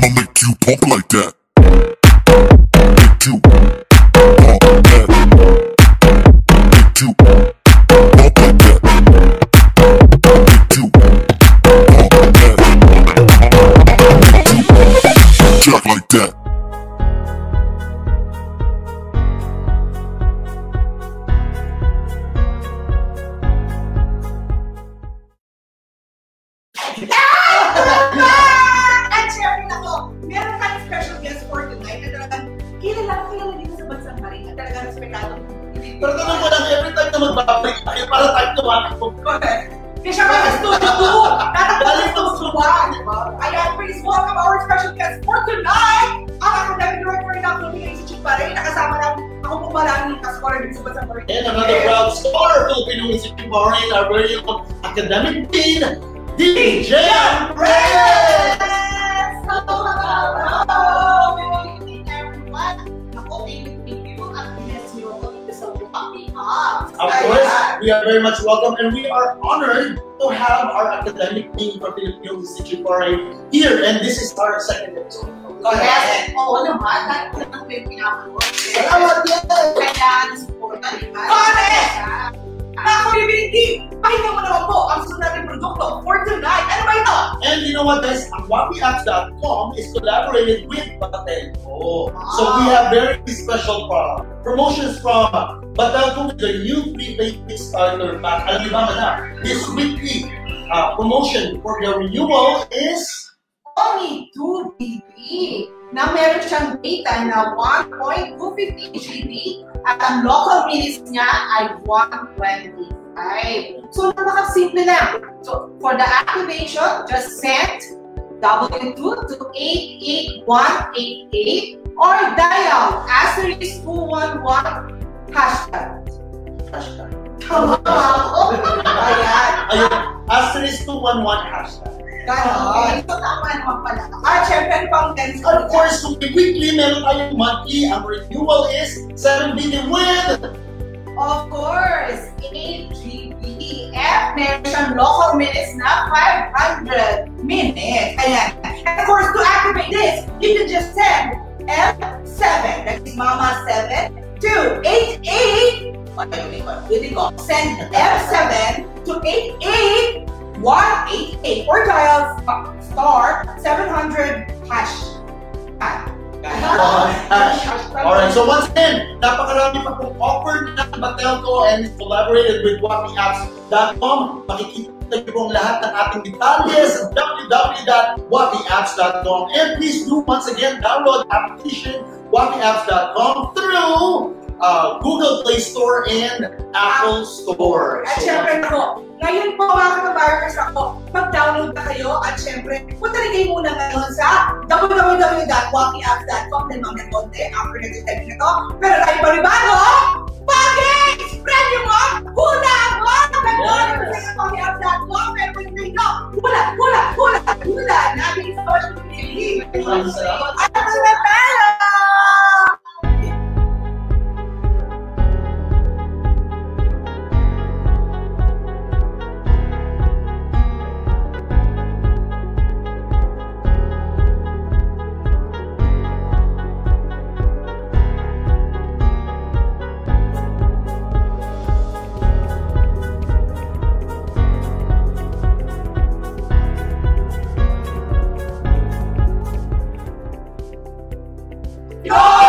I'ma make you pump like that. Make you pump like that. Make you pump like that. Make you pump like that. Make you jack like that. At syempre ako, meron tayong special guest for tonight na talagang kilala dito sa bansang Maring at talagang respetado. Pero tanong mo lang, every time na magbabalik tayo, para tayo tumakit po. Correct. Kaya siya mga studio, Galing sa subukan, di ba? Ayan, please welcome our special guest for tonight, ang academic director ng Philippine Institute pa rin. Nakasama namin ako po maraming ka-scholar dito sa bansang Maring. And another proud scholar, Filipino Institute pa rin, our very own academic dean, DJ Reyes! Hello! Good evening, everyone. Ako, thank you at bless you all episode of Happy Hops. Of course, we are very much welcome and we are honored to have our academic team from Filipino Institute pa rin here, and this is our second episode. Correct. Oo naman, dahil ko naman yung pinapanood. Salamat yan! Kaya nasuporta, di ba? Correct! Ako, Bibi, pakinggan mo naman po ang susunod natin produkto for tonight. Ano ba ito? And you know what guys, ang WapiApps.com is collaborated with Batelco. So we have very special promotions from Batelco with the new prepaid starter pack. Alam niyo ba madam, this weekly promotion for your renewal is Only 2 GB na meron siyang data na 1.250 GB at ang local minutes niya ay 125. So, napaka-simple lang. So, for the activation, just send W2 to 88188 or dial *211 hashtag. Tama ako. Ayan. ayun, *211 hashtag. Ganon. Ito tama naman pala. At syempre, pang tense. Of course, kung weekly, meron tayong monthly. Ang renewal is 7 billion with Of course, 8 GB. At meron siyang local minutes na 500 minutes. Ayan. And of course, to activate this, you can just send F7, that is Mama 7, to 88. Send F7 to 88188 or dial star 700 hash. Alright, so once again, napakarami pa pong offer ng Batelco and collaborated with WapiApps.com. Makikita niyo pong lahat ng ating detalye sa www.wapiapps.com. And please do once again download application WapiApps.com through Google Play Store and Apple Store. At syempre ako, ngayon po mga kabarkers ako, mag-download na kayo at syempre, punta rin kayo muna ngayon sa www.wapiapps.com din mga konti after nag-type na to. Pero tayo panibago, Pagig! Spread yung mga hula mo! Nag-download sa wapiapps.com pero pag nyo, hula! Natin sa social media. At ang pala! Yo!